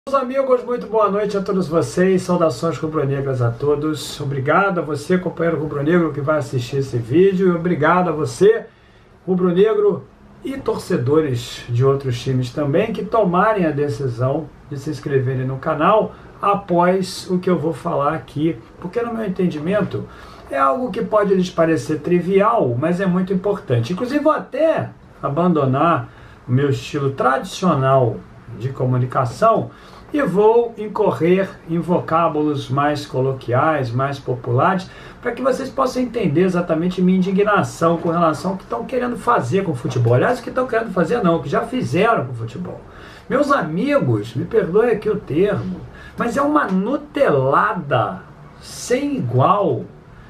Meus amigos, muito boa noite a todos vocês, saudações rubro-negras a todos. Obrigado a você, companheiro rubro-negro, que vai assistir esse vídeo, e obrigado a você, rubro-negro e torcedores de outros times também, que tomarem a decisão de se inscreverem no canal após o que eu vou falar aqui, porque no meu entendimento é algo que pode lhes parecer trivial, mas é muito importante. Inclusive vou até abandonar o meu estilo tradicional de comunicação e vou incorrer em vocábulos mais coloquiais, mais populares, para que vocês possam entender exatamente minha indignação com relação ao que estão querendo fazer com o futebol. Aliás, o que estão querendo fazer não, o que já fizeram com o futebol. Meus amigos, me perdoe aqui o termo, mas é uma nutelada sem igual.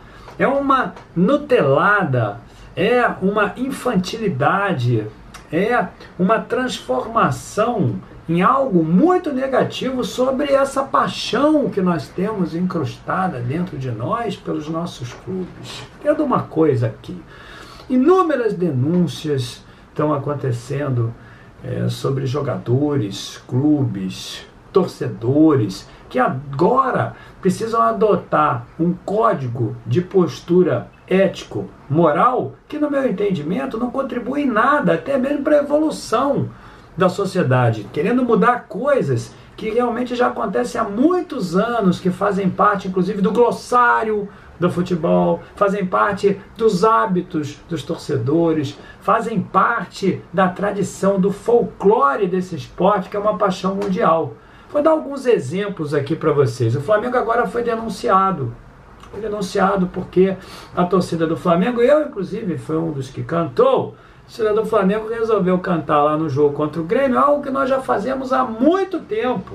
É uma nutelada, é uma infantilidade, é uma transformação em algo muito negativo sobre essa paixão que nós temos incrustada dentro de nós pelos nossos clubes. Entenda uma coisa aqui, inúmeras denúncias estão acontecendo sobre jogadores, clubes, torcedores, que agora precisam adotar um código de postura ético, moral, que no meu entendimento não contribui em nada, até mesmo para a evolução da sociedade, querendo mudar coisas que realmente já acontecem há muitos anos, que fazem parte inclusive do glossário do futebol, fazem parte dos hábitos dos torcedores, fazem parte da tradição, do folclore desse esporte, que é uma paixão mundial. Vou dar alguns exemplos aqui para vocês. O Flamengo agora foi denunciado. Foi denunciado porque a torcida do Flamengo, eu inclusive fui um dos que cantou, a torcida do Flamengo resolveu cantar lá no jogo contra o Grêmio, algo que nós já fazemos há muito tempo.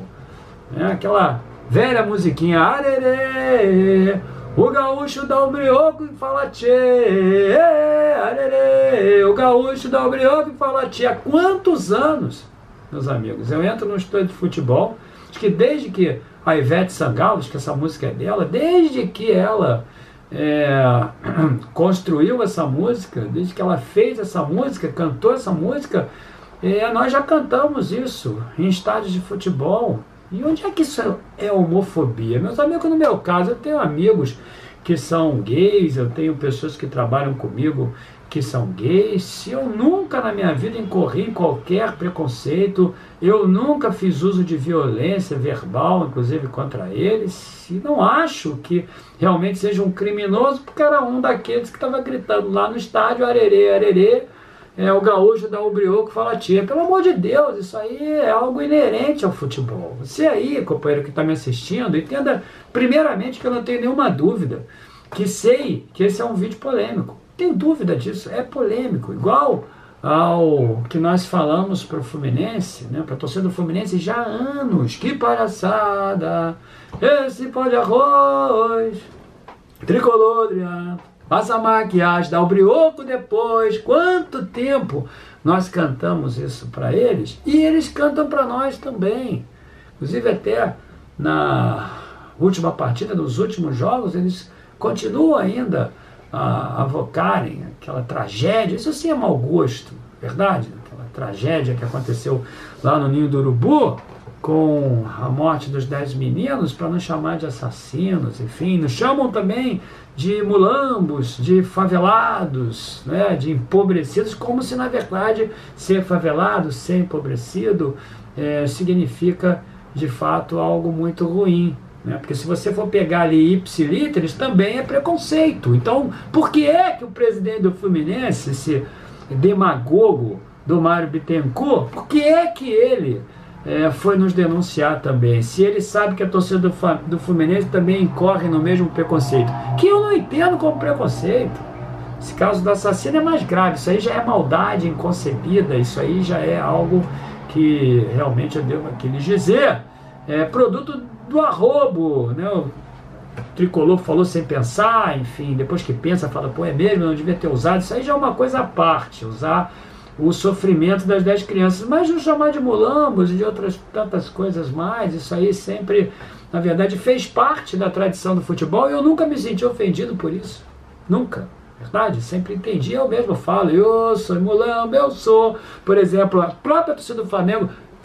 Aquela velha musiquinha, arerê, o gaúcho dá o brioco e fala tchê, arerê, o gaúcho dá o brioco e fala tchê. Há quantos anos, meus amigos, eu entro no estúdio de futebol, acho que desde que a Ivete Sangalo, acho que essa música é dela, desde que ela construiu essa música, desde que ela fez essa música, cantou essa música, nós já cantamos isso em estádios de futebol. E onde é que isso é homofobia? Meus amigos, no meu caso, eu tenho amigos que são gays, eu tenho pessoas que trabalham comigo que são gays. Eu nunca na minha vida incorri em qualquer preconceito, eu nunca fiz uso de violência verbal, inclusive contra eles, e não acho que realmente seja um criminoso, porque era um daqueles que estava gritando lá no estádio, arerê, arerê, o gaúcho dá o brioco e fala tia. Pelo amor de Deus, isso aí é algo inerente ao futebol. Você aí, companheiro que está me assistindo, entenda primeiramente que eu não tenho nenhuma dúvida, que sei que esse é um vídeo polêmico. Tenho dúvida disso, é polêmico, igual ao que nós falamos para o Fluminense, para a torcida do Fluminense já há anos. Que palhaçada, esse pó de arroz, tricolor, passa a maquiagem, dá o brioco depois. Quanto tempo nós cantamos isso para eles e eles cantam para nós também. Inclusive até na última partida, nos últimos jogos, eles continuam ainda a avocarem aquela tragédia. Isso sim é mau gosto, verdade? Aquela tragédia que aconteceu lá no Ninho do Urubu, com a morte dos 10 meninos, para não chamar de assassinos, enfim, nos chamam também de mulambos, de favelados, de empobrecidos, como se na verdade ser favelado, ser empobrecido, significa de fato algo muito ruim. Porque se você for pegar ali ipsilíteres, também é preconceito. Então, por que é que o presidente do Fluminense, esse demagogo do Mário Bittencourt, por que é que ele foi nos denunciar também? Se ele sabe que a torcida do Fluminense também incorre no mesmo preconceito, que eu não entendo como preconceito. Esse caso do assassino é mais grave, isso aí já é maldade inconcebida, isso aí já é algo que realmente eu devo aqui lhes dizer, produto do arrobo, o tricolor falou sem pensar, enfim, depois que pensa, fala, pô, é mesmo, eu não devia ter usado. Isso aí já é uma coisa à parte, usar o sofrimento das 10 crianças, mas não chamar de mulambos e de outras tantas coisas mais. Isso aí sempre, na verdade, fez parte da tradição do futebol e eu nunca me senti ofendido por isso, nunca. Verdade? Sempre entendi, eu mesmo falo, eu sou mulambo, eu sou, por exemplo, a própria torcida do Flamengo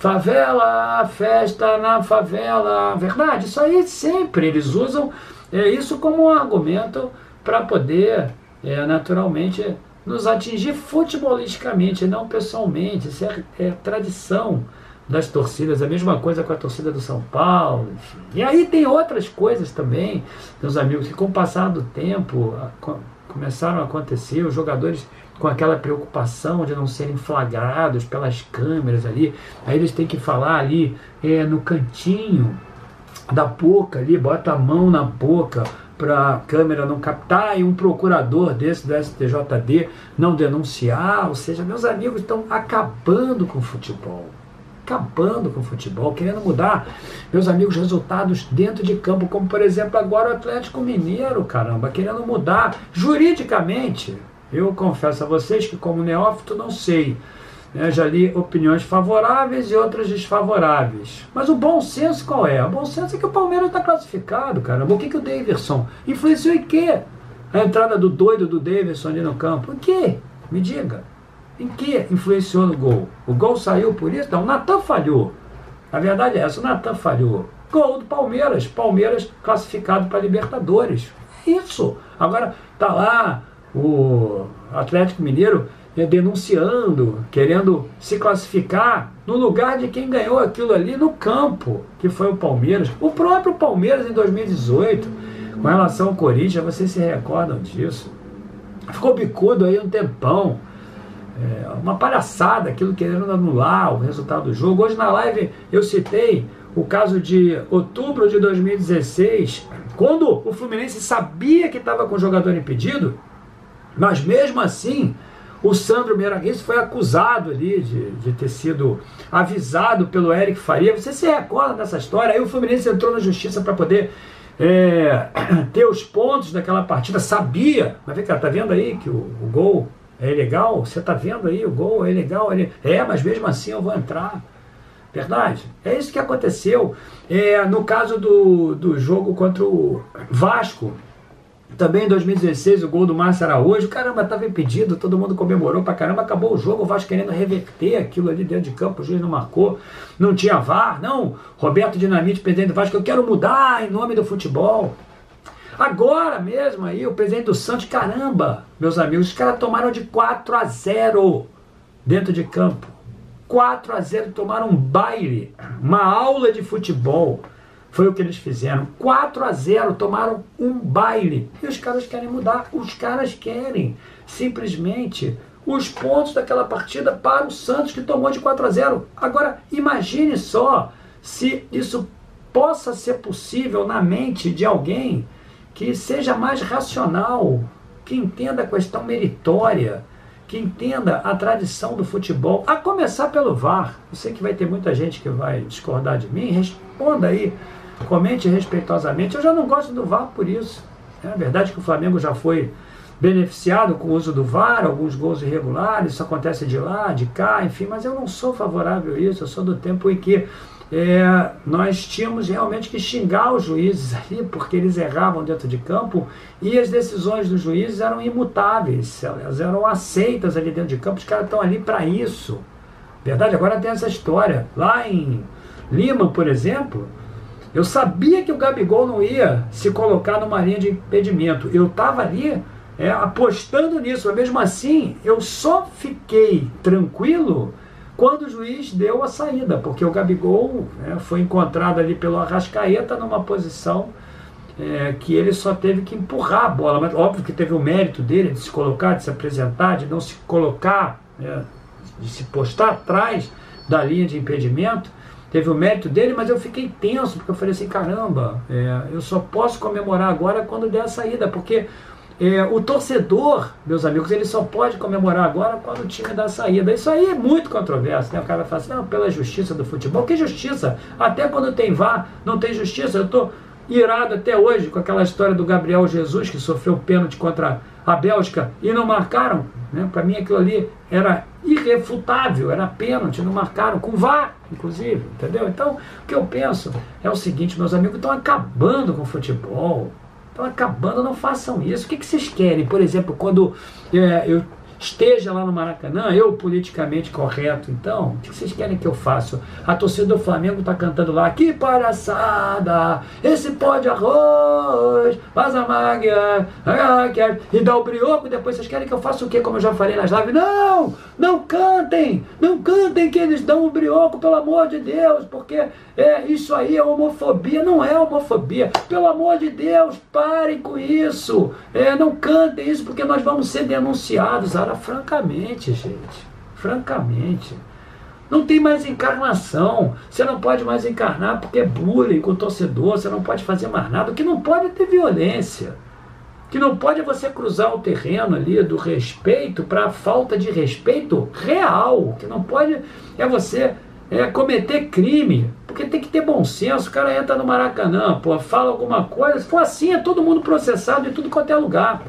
favela, festa na favela, verdade? Isso aí sempre eles usam isso como um argumento para poder, naturalmente, nos atingir futebolisticamente, não pessoalmente. Isso é tradição das torcidas, a mesma coisa com a torcida do São Paulo, enfim. E aí tem outras coisas também, meus amigos, que com o passar do tempo começaram a acontecer, os jogadores com aquela preocupação de não serem flagrados pelas câmeras ali, aí eles têm que falar ali no cantinho da boca ali, bota a mão na boca para a câmera não captar, e um procurador desse do STJD não denunciar. Ou seja, meus amigos, estão acabando com o futebol. Acabando com o futebol, querendo mudar, meus amigos, resultados dentro de campo, como por exemplo agora o Atlético Mineiro, caramba, querendo mudar juridicamente. Eu confesso a vocês que como neófito não sei, já li opiniões favoráveis e outras desfavoráveis, mas o bom senso qual é? O bom senso é que o Palmeiras está classificado, caramba. O que o Daverson influenciou em quê? A entrada do doido do Daverson ali no campo, em quê? Me diga. Em que influenciou no gol? O gol saiu por isso? Não, o Natan falhou. A verdade é essa, o Natan falhou. Gol do Palmeiras. Palmeiras classificado para Libertadores. É isso. Agora está lá o Atlético Mineiro denunciando, querendo se classificar no lugar de quem ganhou aquilo ali no campo, que foi o Palmeiras. O próprio Palmeiras em 2018, com relação ao Corinthians, vocês se recordam disso. Ficou bicudo aí um tempão. Uma palhaçada, aquilo querendo anular o resultado do jogo. Hoje na live eu citei o caso de outubro de 2016, quando o Fluminense sabia que estava com o jogador impedido, mas mesmo assim o Sandro Meirelles foi acusado ali de ter sido avisado pelo Eric Faria. Você se recorda dessa história? Aí o Fluminense entrou na justiça para poder ter os pontos daquela partida, sabia, mas vem cá, tá vendo aí que o gol é ilegal? Você está vendo aí, o gol é ilegal? Mas mesmo assim eu vou entrar. Verdade? É isso que aconteceu. No caso do jogo contra o Vasco, também em 2016, o gol do Márcio Araújo, caramba, estava impedido, todo mundo comemorou pra caramba, acabou o jogo, o Vasco querendo reverter aquilo ali dentro de campo, o juiz não marcou, não tinha VAR, não. Roberto Dinamite, presidente do Vasco, eu quero mudar em nome do futebol. Agora mesmo aí, o presidente do Santos, caramba, meus amigos, os caras tomaram de 4-0 dentro de campo. 4-0, tomaram um baile, uma aula de futebol. Foi o que eles fizeram. 4-0, tomaram um baile. E os caras querem mudar. Os caras querem simplesmente os pontos daquela partida para o Santos, que tomou de 4-0. Agora, imagine só se isso possa ser possível na mente de alguém que seja mais racional, que entenda a questão meritória, que entenda a tradição do futebol, a começar pelo VAR. Eu sei que vai ter muita gente que vai discordar de mim, responda aí, comente respeitosamente. Eu já não gosto do VAR por isso. É verdade que o Flamengo já foi beneficiado com o uso do VAR, alguns gols irregulares, isso acontece de lá, de cá, enfim, mas eu não sou favorável a isso. Eu sou do tempo em que nós tínhamos realmente que xingar os juízes ali, porque eles erravam dentro de campo e as decisões dos juízes eram imutáveis, elas eram aceitas ali dentro de campo. Os caras estão ali para isso. Verdade? Agora tem essa história. Lá em Lima, por exemplo, eu sabia que o Gabigol não ia se colocar numa linha de impedimento. Eu estava ali apostando nisso, mas mesmo assim eu só fiquei tranquilo quando o juiz deu a saída, porque o Gabigol foi encontrado ali pelo Arrascaeta numa posição que ele só teve que empurrar a bola. Mas óbvio que teve o mérito dele de se colocar, de se apresentar, de não se colocar, de se postar atrás da linha de impedimento. Teve o mérito dele, mas eu fiquei tenso, porque eu falei assim, caramba, eu só posso comemorar agora quando der a saída, porque o torcedor, meus amigos, ele só pode comemorar agora quando o time dá a saída. Isso aí é muito controverso, né? O cara fala assim, não, pela justiça do futebol. Que justiça? Até quando tem VAR, não tem justiça. Eu estou irado até hoje com aquela história do Gabriel Jesus, que sofreu pênalti contra a Bélgica e não marcaram. Né? Para mim aquilo ali era irrefutável, era pênalti, não marcaram, com VAR, inclusive, entendeu? Então, o que eu penso é o seguinte, meus amigos, estão acabando com o futebol. Estão acabando, não façam isso. O que vocês querem? Por exemplo, quando eu esteja lá no Maracanã, eu politicamente correto, então, o que vocês querem que eu faça? A torcida do Flamengo está cantando lá, que palhaçada, esse pó de arroz, faz a mágia, e dá o brioco, depois vocês querem que eu faça o quê? Como eu já falei nas lives, não cantem que eles dão o brioco, pelo amor de Deus, porque isso aí é homofobia, não é homofobia, pelo amor de Deus, parem com isso, não cantem isso, porque nós vamos ser denunciados. Ora, francamente, gente, francamente, não tem mais encarnação, você não pode mais encarnar porque é bullying com o torcedor, você não pode fazer mais nada, o que não pode é ter violência, o que não pode é você cruzar o terreno ali do respeito para a falta de respeito real, o que não pode é você cometer crime, porque tem que ter bom senso. O cara entra no Maracanã, pô, fala alguma coisa, se for assim é todo mundo processado de tudo quanto é lugar.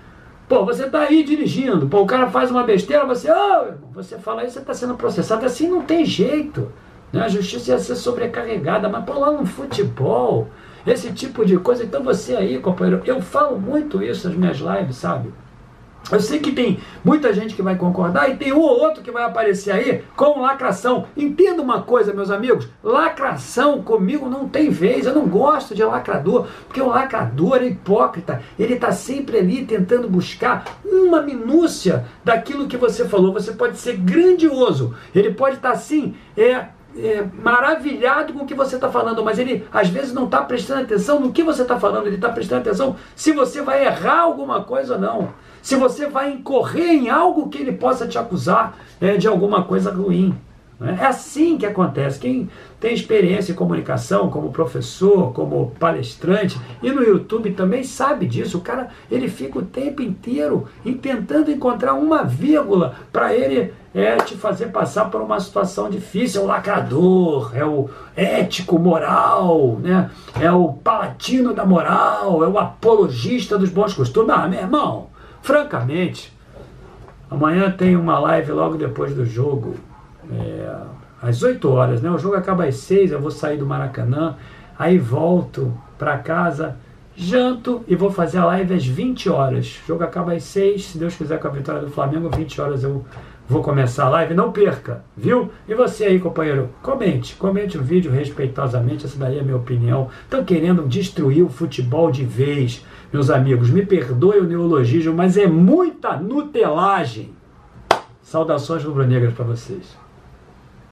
Pô, você tá aí dirigindo, pô, o cara faz uma besteira, você fala isso, você está sendo processado, assim não tem jeito, né? A justiça ia ser sobrecarregada, mas pô, lá no futebol, esse tipo de coisa, então você aí, companheiro, eu falo muito isso nas minhas lives, sabe? Eu sei que tem muita gente que vai concordar e tem um ou outro que vai aparecer aí com lacração. Entenda uma coisa, meus amigos, lacração comigo não tem vez, eu não gosto de lacrador, porque o lacrador é hipócrita, ele está sempre ali tentando buscar uma minúcia daquilo que você falou. Você pode ser grandioso, ele pode estar assim, maravilhado com o que você está falando, mas ele às vezes não está prestando atenção no que você está falando, ele está prestando atenção se você vai errar alguma coisa ou não, se você vai incorrer em algo que ele possa te acusar de alguma coisa ruim. É assim que acontece. Quem tem experiência em comunicação, como professor, como palestrante, e no YouTube também sabe disso. O cara, ele fica o tempo inteiro tentando encontrar uma vírgula para ele te fazer passar por uma situação difícil. É o lacrador, é o ético moral, né? É o palatino da moral, é o apologista dos bons costumes. Meu irmão, francamente, amanhã tem uma live logo depois do jogo, às 8 horas, né? O jogo acaba às 6, eu vou sair do Maracanã, aí volto para casa, janto e vou fazer a live às 20 horas. O jogo acaba às 6, se Deus quiser, com a vitória do Flamengo, 20 horas eu vou começar a live, não perca, viu? E você aí, companheiro, comente o vídeo respeitosamente, essa daí é a minha opinião. Estão querendo destruir o futebol de vez, meus amigos, me perdoe o neologismo, mas é muita nutelagem. Saudações rubro-negras para vocês.